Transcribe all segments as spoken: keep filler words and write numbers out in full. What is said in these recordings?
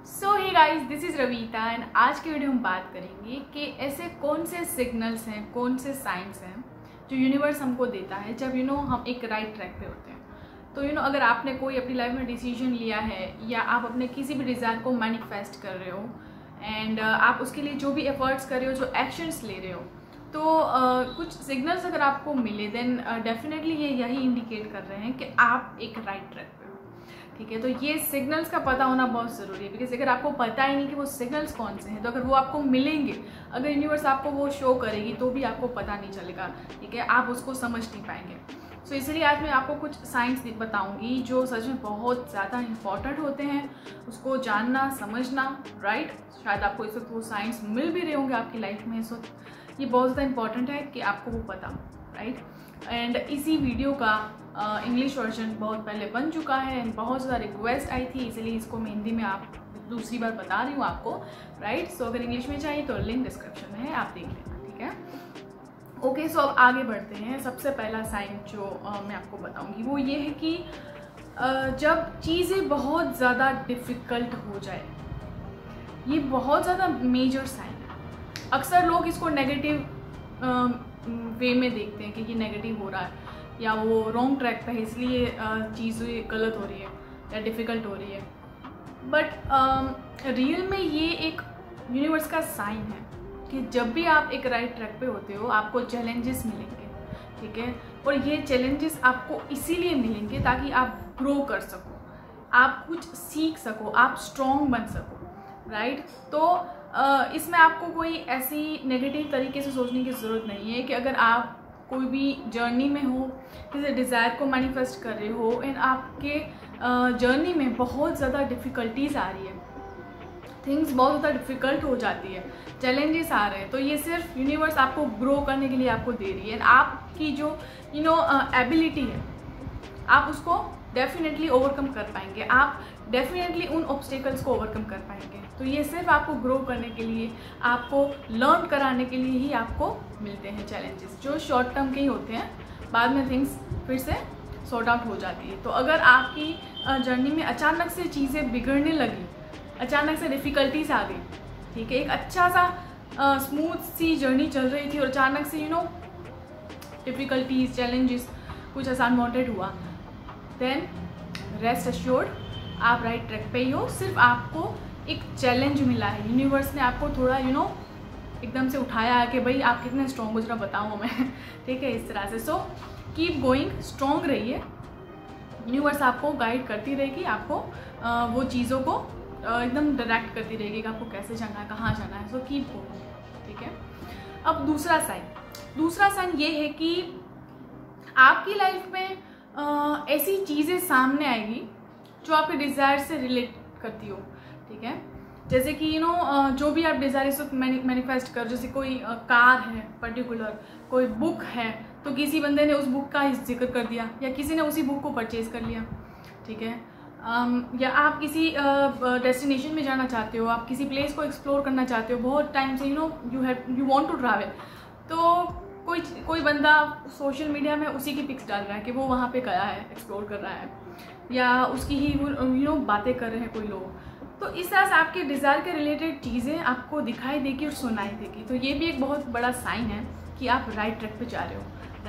So hey guys, this is Ravita and आज की video हम बात करेंगे कि ऐसे कौन से सिग्नल्स हैं, कौन से साइंस हैं जो यूनिवर्स हमको देता है जब यू you नो know, हम एक राइट ट्रैक पे होते हैं। तो यू नो अगर आपने कोई अपनी लाइफ में डिसीजन लिया है या आप अपने किसी भी डिज़ायर को मैनिफेस्ट कर रहे हो एंड uh, आप उसके लिए जो भी एफर्ट्स कर रहे हो, जो एक्शंस ले रहे हो, तो uh, कुछ सिग्नल्स अगर आपको मिले देन डेफिनेटली uh, ये यही इंडिकेट कर रहे हैं कि आप एक राइट ट्रैक पे हो। ठीक है, तो ये सिग्नल्स का पता होना बहुत ज़रूरी है, बिकॉज अगर आपको पता ही नहीं कि वो सिग्नल्स कौन से हैं, तो अगर वो आपको मिलेंगे, अगर यूनिवर्स आपको वो शो करेगी तो भी आपको पता नहीं चलेगा। ठीक है, आप उसको समझ नहीं पाएंगे। सो so, इसलिए आज मैं आपको कुछ साइंस बताऊंगी जो सच में बहुत ज़्यादा इंपॉर्टेंट होते हैं, उसको जानना समझना। राइट, शायद आपको इस वक्त वो साइंस मिल भी रहे होंगे आपकी लाइफ में, सो ये बहुत ज़्यादा इंपॉर्टेंट है कि आपको वो पता हो। राइट, एंड इसी वीडियो का इंग्लिश वर्जन बहुत पहले बन चुका है एंड बहुत ज़्यादा रिक्वेस्ट आई थी, इसलिए इसको मैं हिंदी में आप दूसरी बार बता रही हूँ आपको। राइट, सो अगर इंग्लिश में चाहिए तो लिंक डिस्क्रिप्शन में है, आप देख लेना। ठीक है, ओके, सो अब आगे बढ़ते हैं। सबसे पहला साइन जो uh, मैं आपको बताऊंगी वो ये है कि uh, जब चीज़ें बहुत ज़्यादा डिफ़िकल्ट हो जाए, ये बहुत ज़्यादा मेजर साइन है। अक्सर लोग इसको नेगेटिव वे में देखते हैं कि ये नेगेटिव हो रहा है या वो रॉन्ग ट्रैक पे है, इसलिए चीज़ें गलत हो रही है या डिफ़िकल्ट हो रही है। बट रियल में ये एक यूनिवर्स का साइन है कि जब भी आप एक राइट ट्रैक पे होते हो आपको चैलेंजेस मिलेंगे। ठीक है, और ये चैलेंजेस आपको इसीलिए मिलेंगे ताकि आप ग्रो कर सको, आप कुछ सीख सको, आप स्ट्रॉन्ग बन सको। राइट, तो Uh, इसमें आपको कोई ऐसी नेगेटिव तरीके से सोचने की ज़रूरत नहीं है कि अगर आप कोई भी जर्नी में हो, किसी डिज़ायर को मैनिफेस्ट कर रहे हो एंड आपके जर्नी uh, में बहुत ज़्यादा डिफ़िकल्टीज आ रही है, थिंग्स बहुत ज़्यादा डिफ़िकल्ट हो जाती है, चैलेंजेस आ रहे हैं, तो ये सिर्फ यूनिवर्स आपको ग्रो करने के लिए आपको दे रही है। एंड आपकी जो यू नो एबिलिटी है, आप उसको डेफिनेटली ओवरकम कर पाएंगे, आप डेफिनेटली उन ऑब्स्टेकल्स को ओवरकम कर पाएंगे। तो ये सिर्फ आपको ग्रो करने के लिए, आपको लर्न कराने के लिए ही आपको मिलते हैं चैलेंजेस, जो शॉर्ट टर्म के ही होते हैं, बाद में थिंग्स फिर से सॉर्ट आउट हो जाती है। तो अगर आपकी जर्नी में अचानक से चीज़ें बिगड़ने लगी, अचानक से डिफ़िकल्टीज आ गई, ठीक है, एक अच्छा सा स्मूथ सी जर्नी चल रही थी और अचानक से यू नो डिफ़िकल्टीज, चैलेंजेस, कुछ अनवांटेड हुआ, देन रेस्ट एश्योर्ड, आप राइट ट्रैक पे ही हो। सिर्फ आपको एक चैलेंज मिला है, यूनिवर्स ने आपको थोड़ा यू नो एकदम से उठाया है कि भाई आप कितने स्ट्रॉन्ग हो, जरा बताऊँ मैं। ठीक है, इस तरह से। सो कीप गोइंग, स्ट्रॉन्ग रहिए, यूनिवर्स आपको गाइड करती रहेगी, आपको आ, वो चीज़ों को आ, एकदम डायरेक्ट करती रहेगी कि आपको कैसे जाना है, कहाँ जाना है। So keep going. ठीक है, अब दूसरा साइन दूसरा साइन ये है कि आपकी लाइफ में आ, ऐसी चीज़ें सामने आएगी जो आपके डिज़ायर से रिलेट करती हो। ठीक है, जैसे कि यू नो जो भी आप डिज़ायर इस वक्त मैनिफेस्ट कर, जैसे कोई कार है पर्टिकुलर, कोई बुक है तो किसी बंदे ने उस बुक का जिक्र कर दिया या किसी ने उसी बुक को परचेज़ कर लिया। ठीक है, um, या आप किसी डेस्टिनेशन uh, में जाना चाहते हो, आप किसी प्लेस को एक्सप्लोर करना चाहते हो, बहुत टाइम से you know you have you want to travel, तो कोई कोई बंदा सोशल मीडिया में उसी की पिक्स डाल रहा है कि वो वहाँ पे गया है, एक्सप्लोर कर रहा है, या उसकी ही वो यू नो बातें कर रहे हैं कोई लोग। तो इस तरह से आपके डिज़ायर के रिलेटेड चीज़ें आपको दिखाई देगी और सुनाई देगी। तो ये भी एक बहुत बड़ा साइन है कि आप राइट ट्रैक पे जा रहे हो।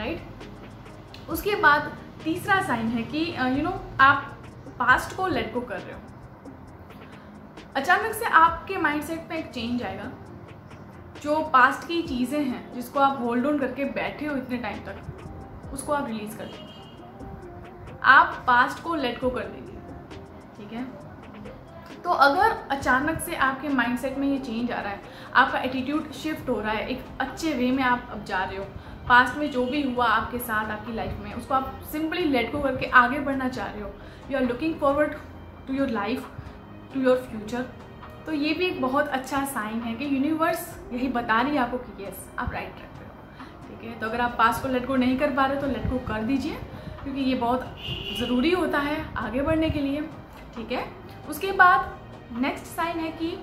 राइट, उसके बाद तीसरा साइन है कि यू नो आप पास्ट को लेट गो कर रहे हो। अचानक से आपके माइंडसेट में एक चेंज आएगा, जो पास्ट की चीज़ें हैं जिसको आप होल्ड ऑन करके बैठे हो इतने टाइम तक, उसको आप रिलीज़ कर देंगे, आप पास्ट को लेट गो कर देंगे। ठीक है, तो अगर अचानक से आपके माइंडसेट में ये चेंज आ रहा है, आपका एटीट्यूड शिफ्ट हो रहा है, एक अच्छे वे में आप अब जा रहे हो, पास्ट में जो भी हुआ आपके साथ आपकी लाइफ में उसको आप सिंपली लेट गो करके आगे बढ़ना चाह रहे हो, you are looking forward to your life, to your future, तो ये भी एक बहुत अच्छा साइन है कि यूनिवर्स यही बता रही है आपको कि यस आप राइट ट्रैक पे हो। ठीक है, तो अगर आप पास्ट को लेट गो नहीं कर पा रहे तो लेट गो कर दीजिए, क्योंकि ये बहुत ज़रूरी होता है आगे बढ़ने के लिए। ठीक है, उसके बाद नेक्स्ट साइन है कि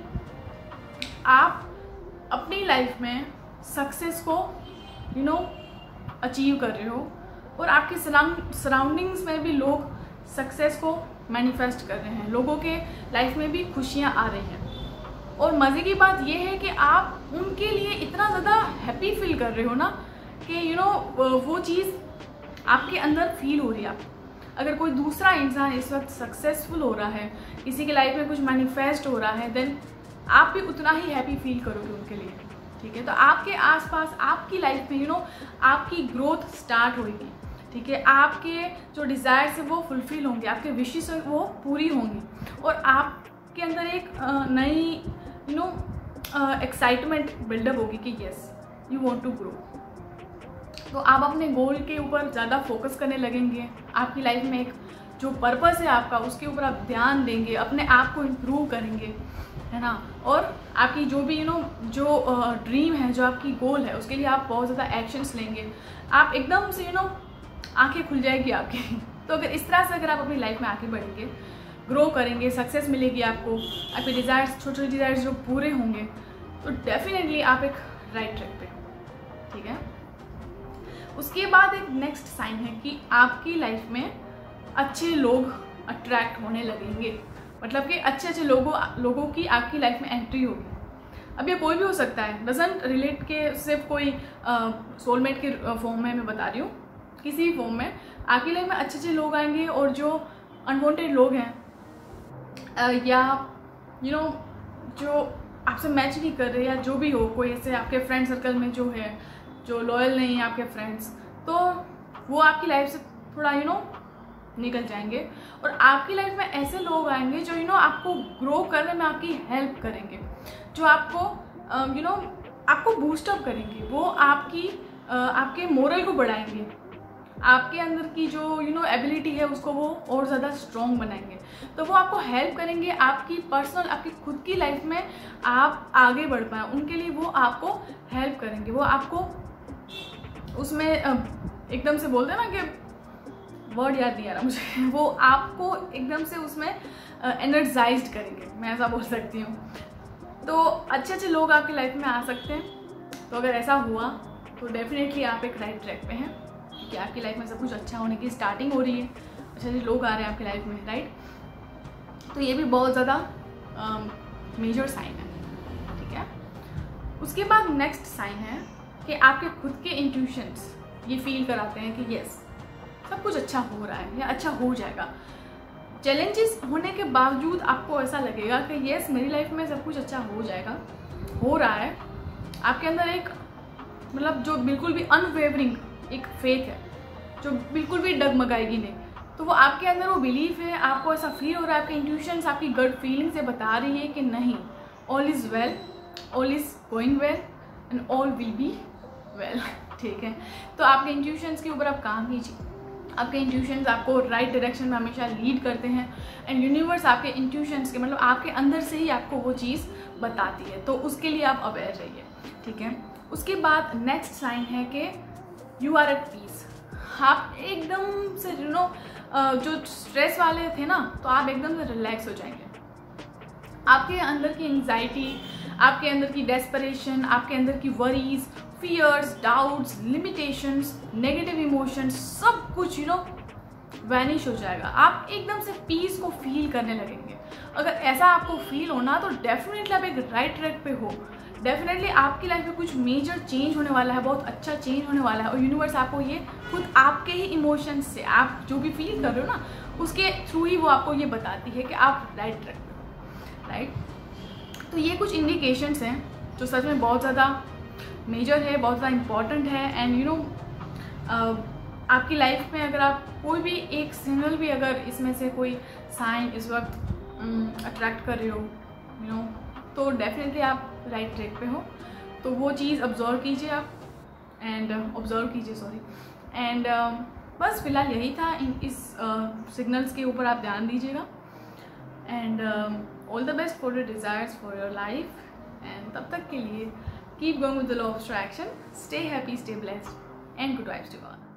आप अपनी लाइफ में सक्सेस को यू नो अचीव कर रहे हो और आपके सराउंडिंग्स में भी लोग सक्सेस को मैनिफेस्ट कर रहे हैं, लोगों के लाइफ में भी खुशियाँ आ रही हैं। और मज़े की बात यह है कि आप उनके लिए इतना ज़्यादा हैप्पी फील कर रहे हो ना कि यू नो वो चीज़ आपके अंदर फील हो रही है। आप अगर कोई दूसरा इंसान इस वक्त सक्सेसफुल हो रहा है, किसी के लाइफ में कुछ मैनिफेस्ट हो रहा है, देन आप भी उतना ही हैप्पी फील करोगे उनके लिए, ठीक है। तो आपके आसपास आपकी लाइफ में यू नो आपकी ग्रोथ स्टार्ट होगी, ठीक है। आपके जो डिज़ायर्स है वो फुलफिल होंगे, आपके विशेस वो पूरी होंगी और आपके अंदर एक नई यू नो एक्साइटमेंट बिल्डअप होगी कि yes you want to grow. तो आप अपने गोल के ऊपर ज़्यादा फोकस करने लगेंगे, आपकी लाइफ में एक जो पर्पस है आपका उसके ऊपर आप ध्यान देंगे, अपने आप को इम्प्रूव करेंगे, है ना। और आपकी जो भी यू नो जो ड्रीम है, जो आपकी गोल है, उसके लिए आप बहुत ज़्यादा एक्शंस लेंगे। आप एकदम से यू नो आंखें खुल जाएगी आपकी। तो अगर इस तरह से अगर आप अपनी लाइफ में आगे बढ़ेंगे, ग्रो करेंगे, सक्सेस मिलेगी आपको, आपके डिज़ायर्स छोटे छोटे डिज़ायर्स जो पूरे होंगे, तो डेफिनेटली आप एक राइट ट्रैक पे, ठीक है। उसके बाद एक नेक्स्ट साइन है कि आपकी लाइफ में अच्छे लोग अट्रैक्ट होने लगेंगे, मतलब कि अच्छे अच्छे लोगों लोगों की आपकी लाइफ में एंट्री होगी। अब ये कोई भी हो सकता है, डजंट रिलेट के सिर्फ कोई सोलमेट के फॉर्म में मैं बता रही हूँ, किसी भी फॉर्म में आपकी लाइफ में अच्छे अच्छे लोग आएंगे। और जो अनवांटेड लोग हैं या यू you नो know, जो आपसे मैच नहीं कर रहे या जो भी हो, कोई ऐसे आपके फ्रेंड सर्कल में जो है जो लॉयल नहीं है आपके फ्रेंड्स, तो वो आपकी लाइफ से थोड़ा यू you नो know, निकल जाएंगे और आपकी लाइफ में ऐसे लोग आएंगे जो यू you नो know, आपको ग्रो करने में आपकी हेल्प करेंगे, जो आपको यू नो आपको बूस्टअप करेंगे, वो आपकी uh, आपके मोरल को बढ़ाएंगे, आपके अंदर की जो यू नो एबिलिटी है उसको वो और ज़्यादा स्ट्रॉन्ग बनाएंगे। तो वो आपको हेल्प करेंगे आपकी पर्सनल आपकी खुद की लाइफ में आप आगे बढ़ पाएँ, उनके लिए वो आपको हेल्प करेंगे, वो आपको उसमें एकदम से बोलते हैं ना कि वर्ड याद नहीं आ रहा मुझे, वो आपको एकदम से उसमें एनर्जाइज्ड करेंगे, मैं ऐसा बोल सकती हूँ। तो अच्छे अच्छे लोग आपकी लाइफ में आ सकते हैं। तो अगर ऐसा हुआ तो डेफिनेटली आप एक राइट ट्रैक पे हैं, कि आपकी लाइफ में सब कुछ अच्छा होने की स्टार्टिंग हो रही है, अच्छे अच्छे लोग आ रहे हैं आपकी लाइफ में, राइट। तो ये भी बहुत ज़्यादा मेजर साइन है, ठीक है। उसके बाद नेक्स्ट साइन है कि आपके खुद के इंट्यूशंस ये फील कराते हैं कि यस सब कुछ अच्छा हो रहा है या अच्छा हो जाएगा। चैलेंजेस होने के बावजूद आपको ऐसा लगेगा कि यस मेरी लाइफ में सब कुछ अच्छा हो जाएगा, हो रहा है। आपके अंदर एक मतलब जो बिल्कुल भी अनवेवरिंग एक फेथ है, जो बिल्कुल भी डगमगाएगी नहीं। तो वो आपके अंदर वो बिलीफ है, आपको ऐसा फील हो रहा है, आपके इंट्यूशंस आपकी गट फीलिंग से बता रही है कि नहीं, all is well, all is going well and all will be well, ठीक है। तो आपके इंट्यूशंस के ऊपर आप काम कीजिए, आपके इंट्यूशंस आपको राइट डायरेक्शन में हमेशा लीड करते हैं एंड यूनिवर्स आपके इंट्यूशंस के मतलब आपके अंदर से ही आपको वो चीज़ बताती है, तो उसके लिए आप अवेयर रहिए, ठीक है। उसके बाद नेक्स्ट साइन है कि यू आर एट पीस। आप एकदम से यू नो जो स्ट्रेस वाले थे ना, तो आप एकदम से रिलैक्स हो जाएंगे। आपके अंदर की एंग्जाइटी, आपके अंदर की डेस्परेशन, आपके अंदर की worries, fears, doubts, limitations, negative emotions, सब कुछ यू नो वैनिश हो जाएगा। आप एकदम से पीस को फील करने लगेंगे। अगर ऐसा आपको फील होना तो डेफिनेटली आप एक राइट ट्रैक पे हो, डेफिनेटली आपकी लाइफ में कुछ मेजर चेंज होने वाला है, बहुत अच्छा चेंज होने वाला है। और यूनिवर्स आपको ये खुद आपके ही इमोशंस से, आप जो भी फील कर रहे हो ना, उसके थ्रू ही वो आपको ये बताती है कि आप राइट ट्रैक पे हो, राइट। तो ये कुछ इंडिकेशंस हैं जो सच में बहुत ज़्यादा मेजर है, बहुत ज़्यादा इम्पॉर्टेंट है। एंड यू नो आपकी लाइफ में अगर आप कोई भी एक सिंगल भी अगर इसमें से कोई साइन इस वक्त अट्रैक्ट कर रहे हो यू नो तो डेफिनेटली आप राइट ट्रैक पे हो। तो वो चीज़ ऑब्जर्व कीजिए आप एंड ऑब्जर्व कीजिए सॉरी एंड बस फिलहाल यही था। इन इस सिग्नल्स uh, के ऊपर आप ध्यान दीजिएगा and all the best for your desires for your life. And तब तक के लिए keep going with the law of attraction, stay happy, stay blessed and good vibes to all.